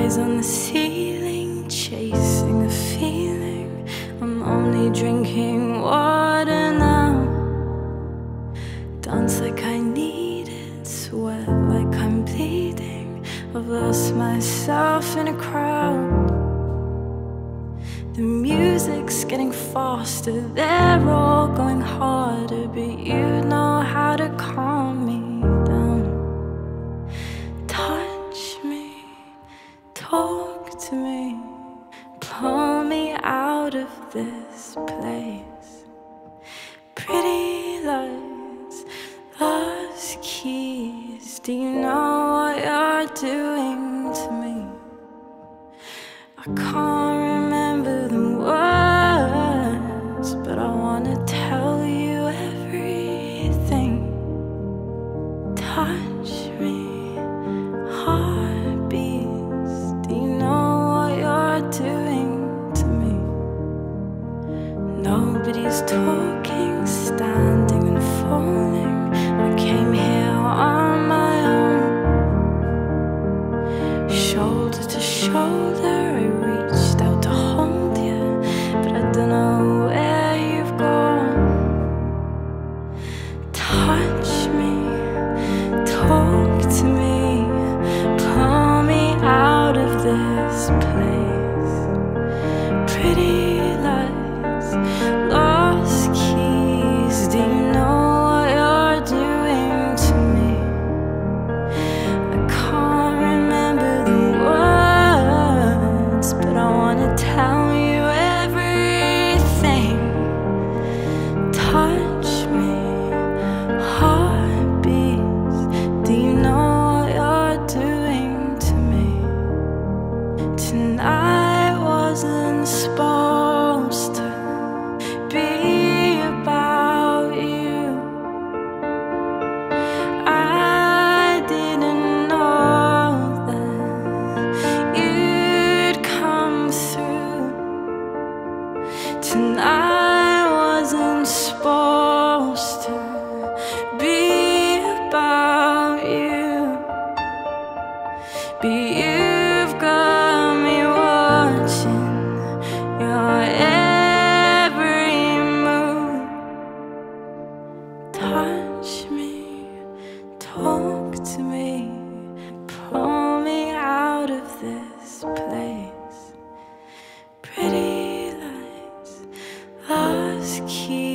eyes on the ceiling, chasing a feeling. I'm only drinking water now. Dance like I need it, sweat like I'm bleeding. I've lost myself in a crowd. The music's getting faster, they're all going harder, but you know how to calm me down. Touch me, talk to me, pull me out of this place. Pretty lights, lost keys, do you know what you're doing to me? I can't remember the words, but I wanna tell you everything. Touch me, heartbeats, do you know what you're doing to me? Nobody's talking, standing and falling. I came here on my own, shoulder to shoulder. I reached out to hold you, but I don't know where you've gone. Touch me, talk to me, pull me out of this place. Pretty lights, lost keys, do you know what you're doing to me? I can't remember the words, but I wanna tell you everything. Touch me, heartbeats, do you know what you're doing to me? Tonight wasn't supposed to be about you. I didn't know that you'd come through. Tonight wasn't supposed to be about you, but you've got me watching your every move. Touch me, talk to me, pull me out of this place. Pretty lights, lost keys.